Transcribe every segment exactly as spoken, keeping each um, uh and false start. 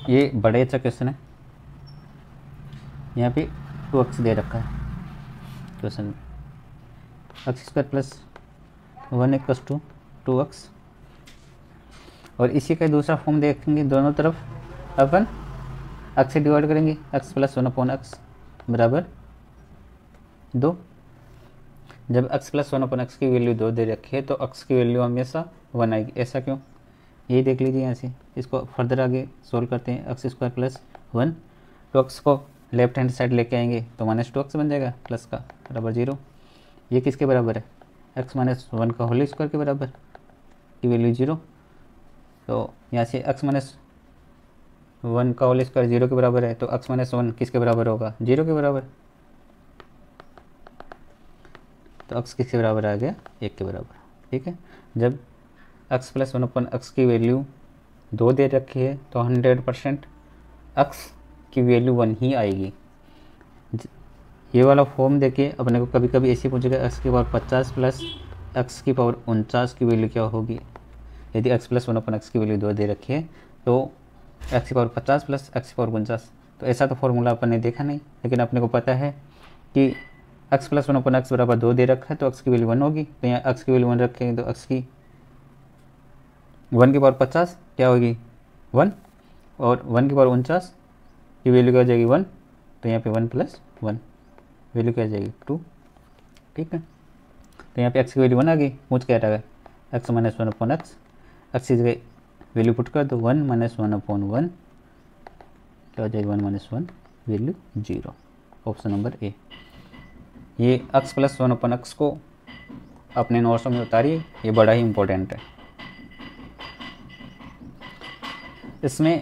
ये बड़ा अच्छा क्वेश्चन है। यहाँ पे टू एक्स दे रखा है क्वेश्चन में, x square plus one equals two two x, और इसी का दूसरा फॉर्म देखेंगे, दोनों तरफ अपन एक्स से डिवाइड करेंगे, x plus one upon x बराबर दो। जब x plus one upon x की वैल्यू दो दे रखी है तो x की वैल्यू हमेशा वन आएगी, ऐसा क्यों, यही देख लीजिए यहाँ से। इसको फर्दर आगे सोल्व करते हैं, एक्स स्क्वायर प्लस वन, तो एक्स को लेफ्ट हैंड साइड लेके आएंगे तो माइनस टू एक्स बन जाएगा प्लस का बराबर जीरो। ये किसके बराबर है, एक्स माइनस वन का होल स्क्वायर के बराबर, की वैल्यू जीरो। तो यहाँ से एक्स माइनस वन का होल स्क्वायर जीरो के बराबर है, तो एक्स माइनस वन किसके बराबर होगा, जीरो के बराबर। तो x किसके बराबर आ गया, एक के बराबर। ठीक है, जब x plus one upon x की वैल्यू दो दे रखी है तो हंड्रेड परसेंट एक्स की वैल्यू वन ही आएगी। ये वाला फॉर्म देखिए, अपने को कभी कभी ऐसे पूछेगा एक्स की पावर पचास प्लस एक्स की पावर उनचास की वैल्यू क्या होगी। यदि x plus one upon x की वैल्यू दो दे रखी है तो एक्स की पावर पचास प्लस एक्स की पावर उनचास, तो ऐसा तो फॉर्मूला अपन ने देखा नहीं, लेकिन अपने को पता है कि x plus one upon x बराबर दो दे रखा है तो x की वैल्यू वन होगी। तो यहाँ x की वैल्यू वन रखेंगे तो x की वन की पावर पचास क्या होगी, वन, और वन की पावर उनचास की वैल्यू क्या हो जाएगी, वन। तो यहाँ पे वन प्लस वन वैल्यू क्या आ जाएगी, टू। ठीक है, तो यहाँ पे x की वैल्यू वन आ गई, मुझ क्या रहा है x minus one upon x, x की जगह वैल्यू पुट कर दो, one minus one upon one क्या हो जाएगी, one minus one value zero. Option number A. ये x plus one upon x को अपने नोट्स में उतारिए, ये बड़ा ही इम्पोर्टेंट है। इसमें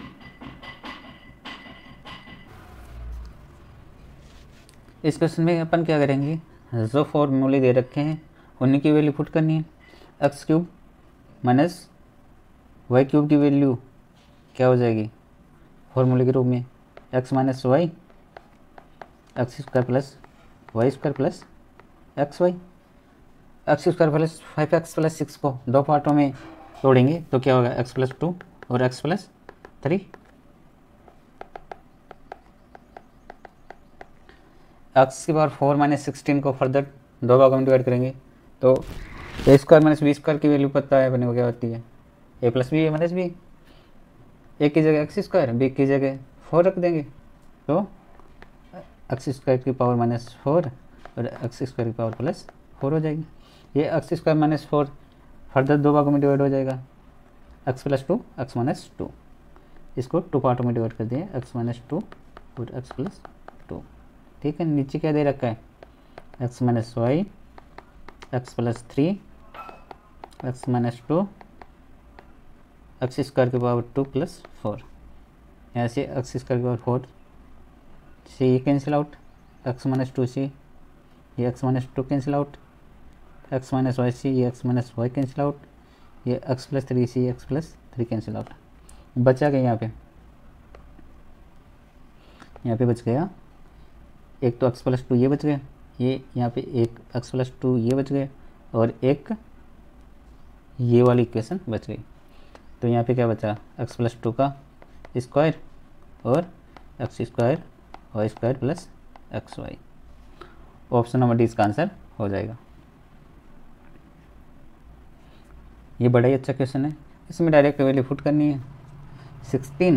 इस क्वेश्चन में अपन क्या करेंगे, जो फॉर्मूले दे रखे हैं उन्हीं की वैल्यू पुट करनी है। X cube minus y cube की वैल्यू क्या हो जाएगी फॉर्मूले के रूप में, x minus y x square plus y square plus x y. X square plus five x plus six को दो पार्टों में तोड़ेंगे तो क्या होगा, एक्स प्लस टू और एक्स प्लस थ्री। एक्स की पावर फोर माइनस सिक्सटीन को फर्दर दो भागों में डिवाइड करेंगे तो a square minus b square की वैल्यू पता है अपने को क्या होती है, a plus b a minus b. A की जगह एक्स स्क्वायर, बी की जगह फोर रख देंगे तो एक्स स्क्वायर की पावर माइनस फोर और एक्स स्क्वायर की पावर प्लस फोर हो जाएगी। ये x square minus four further दो भागों में डिवाइड हो जाएगा, x plus two x minus two, इसको टू पार्टों में डिवाइड कर दिए, एक्स माइनस टू और एक्स प्लस टू। ठीक है, नीचे क्या दे रखा है, x minus y x plus three x minus two x square की पावर टू प्लस फोर। यहाँ से एक्स स्क्वायर की पावर फोर से ये cancel out, x minus two से ये x minus two cancel out, x minus y से ये x minus y cancel out, ये एक्स प्लस थ्री से x plus three cancel out. बचा गया यहाँ पे, यहाँ पे बच गया एक तो एक्स प्लस टू ये बच गया, ये यहाँ पे एक एक्स प्लस टू ये बच गया और एक ये वाली इक्वेशन बच गई। तो यहाँ पे क्या बचा, एक्स प्लस टू का स्क्वायर और x square Y square plus x y. Option number D इसका आंसर हो जाएगा। ये बड़ा ही अच्छा क्वेश्चन है, इसमें डायरेक्ट वैल्यू पुट करनी है। सिक्सटीन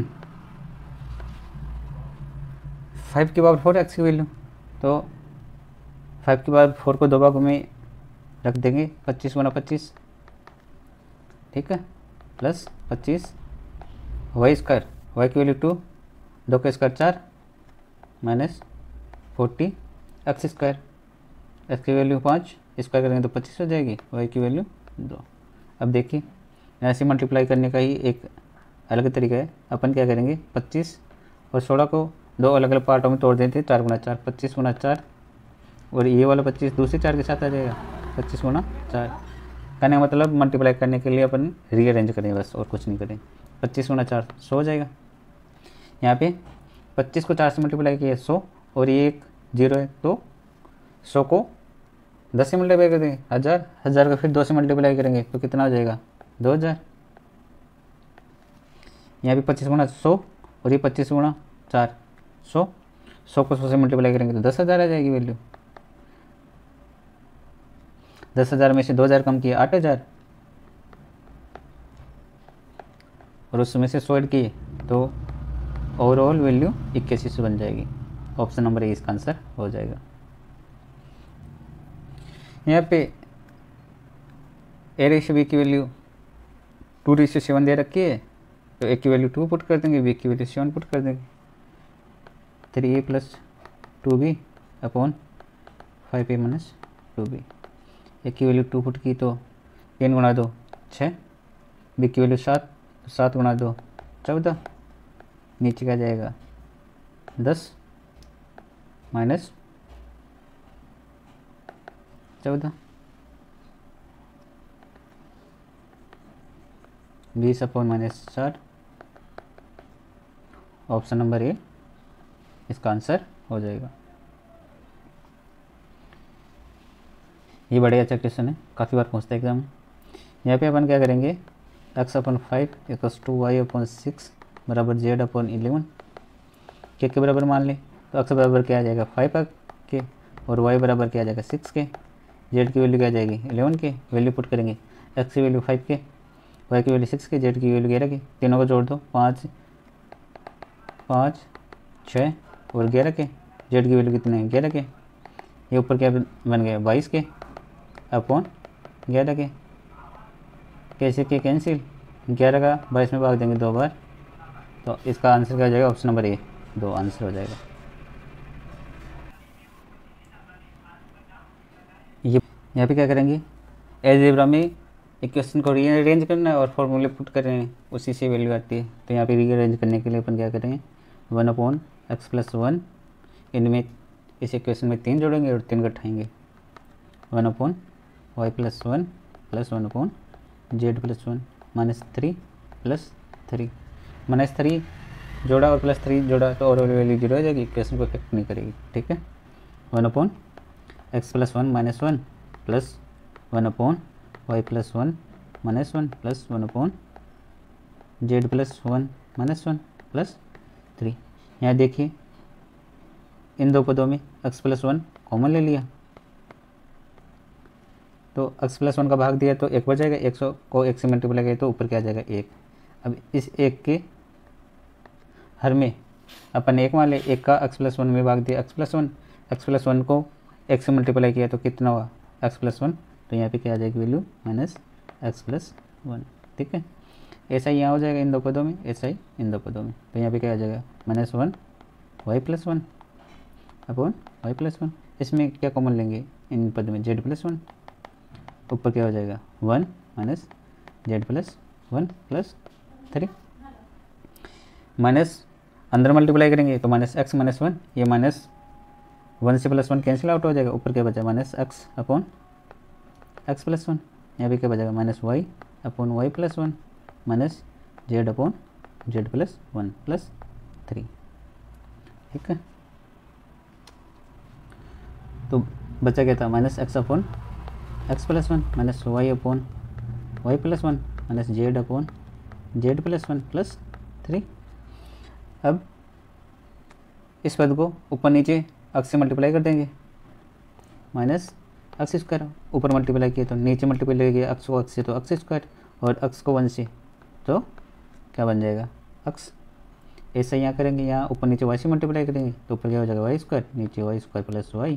फाइव की पावर फोर एक्स की वैल्यू, तो फाइव की पावर फोर को दो भागों में रख देंगे, पच्चीस गुना पच्चीस, ठीक है, प्लस पच्चीस वाई स्क्वायर, वाई की वैल्यू टू, दो का स्क्वायर चार, minus forty x square, x की वैल्यू पाँच, स्क्वायर करेंगे तो पच्चीस हो जाएगी, वाई की वैल्यू दो। अब देखिए ऐसे मल्टीप्लाई करने का ही एक अलग तरीका है। अपन क्या करेंगे, पच्चीस और सोलह को दो अलग अलग पार्टों में तोड़ देते हैं, चार गुना चार, पच्चीस गुना चार, और ये वाला पच्चीस दूसरे चार के साथ आ जाएगा, पच्चीस गुना चार। कहने का मतलब मल्टीप्लाई करने के लिए अपन रीअरेंज करें बस, और कुछ नहीं करें। पच्चीस गुना चार सौ हो जाएगा। यहाँ पे पच्चीस को चार से मल्टीप्लाई किया सौ, और ये एक जीरो है तो सौ को दस से मल्टीप्लाई कर देंगे हज़ार, हज़ार का फिर दो से मल्टीप्लाई करेंगे तो कितना हो जाएगा, दो हज़ार। यहाँ पे पच्चीस गुना सौ और ये पच्चीस गुणा चार सौ, सौ को सौ से मल्टीप्लाई करेंगे तो दस हज़ार आ जाएगी वैल्यू। दस हज़ार में से दो हज़ार कम किए आठ हज़ार, और उसमें से सौ ऐड किए तो ओवरऑल वैल्यू इक्यासी सौ बन जाएगी। ऑप्शन नंबर ए इसका आंसर हो जाएगा। यहाँ पे ए रेशियो बी की वैल्यू टू रेशियो सेवन दे रखी है, तो ए की वैल्यू टू पुट कर देंगे, बी की वैल्यू सेवन पुट कर देंगे। Three a plus two b upon five a minus two b. A की वैल्यू टू पुट की तो तीन गुणा दो छः, बी की वैल्यू सात, सात गुणा दो चौदह, नीचे क्या जाएगा दस माइनस चौदह, बीस अपॉन माइनस चार। ऑप्शन नंबर ए इसका आंसर हो जाएगा। ये बड़े अच्छा क्वेश्चन है, काफ़ी बार पूछते हैं एग्जाम में। यहाँ पे अपन क्या करेंगे, x upon five equals two y upon six बराबर जेड अपॉन इलेवन के के बराबर मान लें, तो एक्स बराबर क्या आ जाएगा फाइव के, और वाई बराबर क्या आ जाएगा सिक्स के, जेड की वैल्यू क्या आ जाएगी इलेवन के। वैल्यू पुट करेंगे, एक्स की वैल्यू फाइव के, वाई की वैल्यू सिक्स के, जेड की वैल्यू ग्यारह की। तीनों को जोड़ दो, पाँच पाँच छः और ग्यारह के, जेड की वैल्यू कितने हैं ग्यारह के। ये ऊपर क्या बन गया बाईस के अपॉन ग्यारह के, कैसे के कैंसिल, ग्यारह का बाईस में भाग देंगे दो बार, तो इसका आंसर क्या हो जाएगा ऑप्शन नंबर ए, दो आंसर हो जाएगा। ये यहाँ पे क्या करेंगे, एलजेब्रा में इक्वेशन को रीअरेंज करना है और फॉर्मूले पुट कर रहे हैं, उसी से वैल्यू आती है। तो यहाँ पे रीअरेंज करने के लिए अपन क्या करेंगे, one upon x plus one, इनमें इस इक्वेशन में तीन जोड़ेंगे और तीन घटाएंगे, one upon y plus one plus one upon z plus one minus three plus three, minus three जोड़ा और प्लस थ्री जोड़ा तो और वैल्यू जीरो हो जाएगी, इक्वेशन को इफेक्ट नहीं करेगी। ठीक है, one upon x plus one minus one plus one upon y plus one minus one plus one upon z plus one minus one plus three. यहाँ देखिए इन दो पदों में एक्स प्लस वन कॉमन ले लिया, तो एक्स प्लस वन का भाग दिया तो एक बचेगा, एक सौ को एक से मल्टीप्लाई किया तो ऊपर क्या आ जाएगा एक। अब इस एक के हर में अपन एक मान ले, एक का एक्स प्लस वन में भाग दिया x plus one, x plus one को एक से मल्टीप्लाई किया तो कितना हुआ एक्स प्लस वन, तो यहाँ पे क्या आ जाएगी value minus x plus one. ठीक है, ऐसा ही यहाँ हो जाएगा इन दो पदों में, ऐसा ही इन दो पदों में, तो यहाँ पे क्या आ जाएगा minus one y plus one upon y plus one. इसमें क्या कॉमन लेंगे इन पद में, जेड प्लस वन, ऊपर क्या हो जाएगा one minus z plus one plus three, minus अंदर मल्टीप्लाई करेंगे तो माइनस एक्स माइनस वन, ये माइनस वन से प्लस वन कैंसिल आउट हो जाएगा, ऊपर क्या बचा minus x upon x plus one, यहाँ पे क्या बचेगा minus y upon y plus one minus z upon z plus one plus three. ठीक है, तो बचा क्या था minus x upon x plus one minus y upon y plus one minus z upon z plus one plus three. अब इस पद को ऊपर नीचे एक्स से मल्टीप्लाई कर देंगे, माइनस एक्स स्क्वायर, ऊपर मल्टीप्लाई किया तो नीचे मल्टीप्लाई किया एक्स को एक्स से तो एक्स स्क्वायर, और एक्स को वन से तो क्या बन जाएगा एक्स। ऐसा यहाँ करेंगे, यहाँ ऊपर नीचे वाई से मल्टीप्लाई करेंगे तो ऊपर क्या हो जाएगा वाई स्क्वायर, नीचे वाई स्क्वायर प्लस वाई।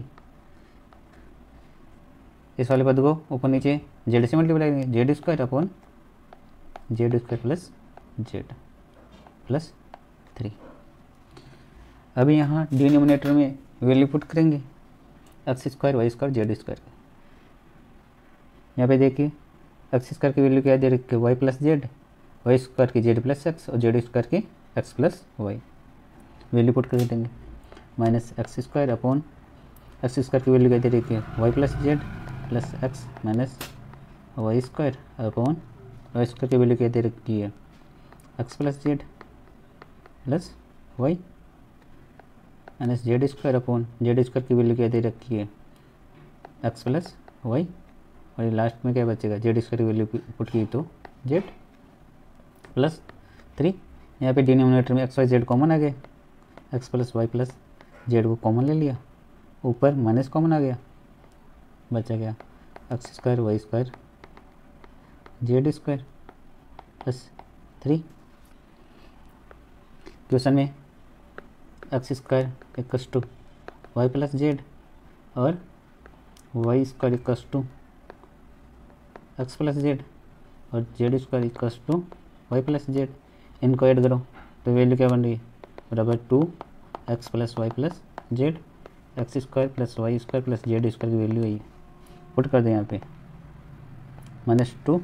इस वाले पद को ऊपर नीचे जेड से मल्टीप्लाई करेंगे, Z square upon Z square plus Z plus three. अभी यहाँ डिनोमिनेटर में वैल्यू पुट करेंगे x square Y square Z square. यहाँ पे देखिए एक्स स्क्वायर की वैल्यू क्या दे रखी है y plus z, y square की जेड प्लस एक्स और जेड स्क्वायर की x plus y. Value put कर देंगे minus x square upon x square की वैल्यू क्या दे रखी है y plus Z plus x minus y square upon y square की वैल्यू क्या दे रखी है x plus Z plus y minus z square upon Z square की वैल्यू क्या दे रखी है एक्स प्लस वाई, और लास्ट में क्या बचेगा जेड स्क्वायर की वैल्यू पुट की तो जेड प्लस थ्री। यहाँ पे डिनोमिनेटर में एक्स वाई जेड कॉमन आ गया, x plus y plus z को कॉमन ले लिया, ऊपर माइनस कॉमन आ गया, बचा गया x square Y square Z square plus three. Question में x square equals to y plus z और y square equals to x plus z और z square equals to y plus z, इनको add करो तो value क्या बन रही है, बराबर two x plus y plus z, x square plus y square plus z square की वैल्यू है, पुट कर दें यहाँ पे minus two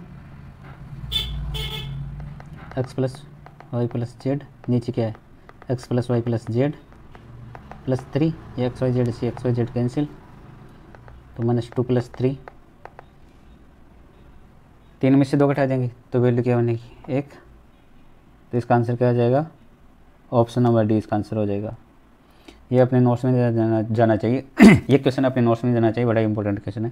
x plus y plus z, नीचे क्या है x plus y plus Z plus three, ये एक्स वाई जेड से एक्स वाई जेड कैंसिल, तो माइनस टू प्लस थ्री, तीन में से दो घटा देंगे तो वैल्यू क्या बनेगी एक, तो इसका आंसर क्या आ जाएगा, ऑप्शन नंबर डी इसका आंसर हो जाएगा। ये अपने नोट्स में जाना जाना चाहिए ये क्वेश्चन अपने नोट्स में जाना चाहिए, बड़ा इंपॉर्टेंट क्वेश्चन है।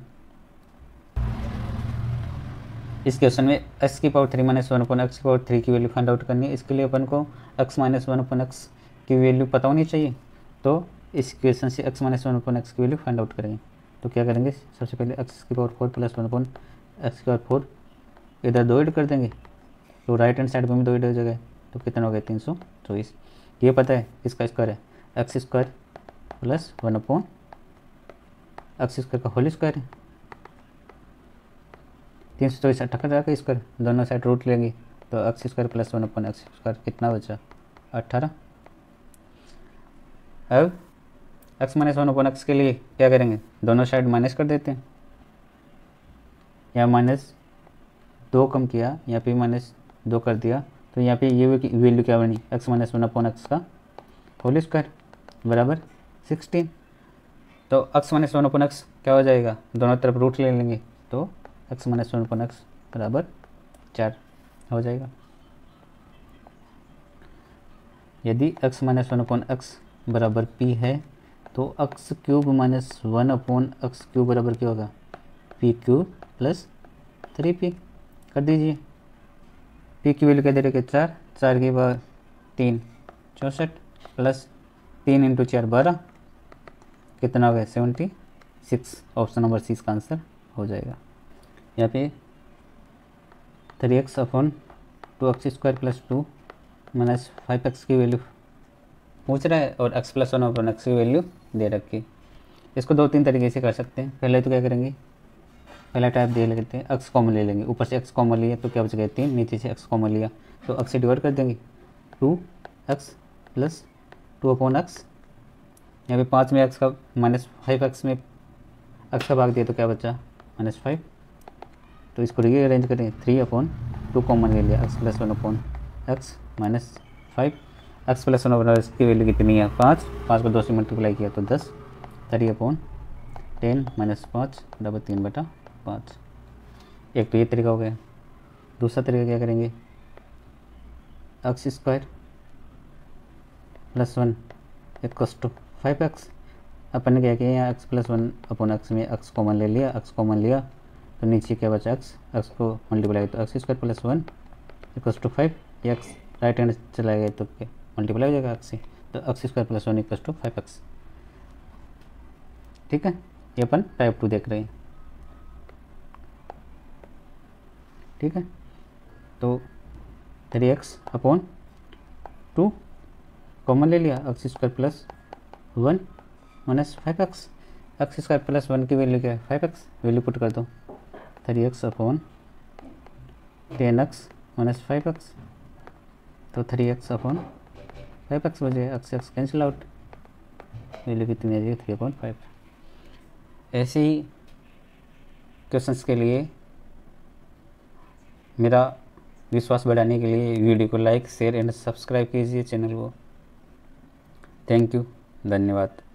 इस क्वेश्चन में x की power three minus one upon x की पावर थ्री की वैल्यू फाइंड आउट करनी है। इसके लिए अपन को x minus one upon x की वैल्यू पता होनी चाहिए, तो इस क्वेश्चन से x minus one upon x की वैल्यू फाइंड आउट करेंगे। तो क्या करेंगे, सबसे पहले x की power four plus one upon x की पावर फोर इधर दो ऐड कर देंगे, तो राइट हैंड साइड में भी दो ऐड हो जाएगा, तो कितना हो गया तीन सौ चौबीस। ये पता है इसका स्क्वायर है x square plus one upon x square का होल स्क्वायर है, तीन सौ चौबीस अट्ठारह का स्क्वायर, दोनों साइड रूट लेंगे तो x square plus one upon x square कितना बचा अट्ठारह। अब x minus one upon x के लिए क्या करेंगे, दोनों साइड माइनस कर देते हैं, यहाँ माइनस दो कम किया, यहाँ पे माइनस दो कर दिया, तो यहाँ पे ये वैल्यू क्या बनी x minus one upon x का होल स्क्वायर बराबर सिक्सटीन। तो x minus one upon x क्या हो जाएगा, दोनों तरफ रूट ले लेंगे, तो x minus one upon x बराबर चार हो जाएगा। यदि x minus one upon x बराबर पी है तो x cube minus one upon x cube बराबर क्या होगा, p cube plus three p कर दीजिए। पी की वैल्यू क्या दे रखे चार, चार के बाद तीन चौंसठ प्लस तीन इंटू चार बारह, कितना हो गया seventy six. Option number C इसका आंसर हो जाएगा। यहाँ पे three x upon two x square plus two minus five x की वैल्यू पूछ रहा है और x plus one upon x की वैल्यू दे रखी। इसको दो तीन तरीके से कर सकते हैं। पहले तो क्या करेंगे, पहला टाइप दे लेते हैं एक्स कॉमन ले लेंगे, ऊपर से एक्स कॉमन लिया तो क्या बच गया तीन, नीचे से एक्स कॉमन लिया तो एक्स से डिवाइड कर देंगे, two x plus two upon x, यहाँ पे पाँच में एक्स का माइनस फाइव एक्स में एक्स का भाग दिया तो क्या बचा माइनस फाइव, तो इसको रीअरेंज करें थ्री अपॉन टू कॉमन ले लिया x plus one upon x minus five, x plus one upon x की वैल्यू कितनी है पाँच, पाँच को दो से मल्टीप्लाई किया तो दस, थ्री अपॉन टेन माइनस पाँच बराबर तीन बटा पाँच। एक तो ये तरीका हो गया। दूसरा तरीका क्या करेंगे, x square plus one equals to five x, अपन ने क्या किया यहाँ x plus one upon x में एक्स कॉमन ले लिया, एक्स कॉमन लिया तो नीचे क्या बचा एक्स, एक्स को मल्टीप्लाई तो x square plus one equals to five, x right hand चला गया तो क्या मल्टीप्लाई हो जाएगा एक्स से, तो x square plus one equals to five x. ठीक है, ये अपन टाइप टू देख रहे हैं। ठीक है, तो three x upon two common ले लिया, x square plus one minus five x, x square plus one की वैल्यू क्या है फाइव एक्स, वैल्यू पुट कर दो, three x upon ten x minus five x, तो three x upon five x बचे, x x cancel out, value कितनी आ जाएगी थ्री अपॉन फाइव। ऐसे ही क्वेश्चंस के लिए मेरा विश्वास बढ़ाने के लिए वीडियो को लाइक शेयर एंड सब्सक्राइब कीजिए चैनल को। थैंक यू, धन्यवाद।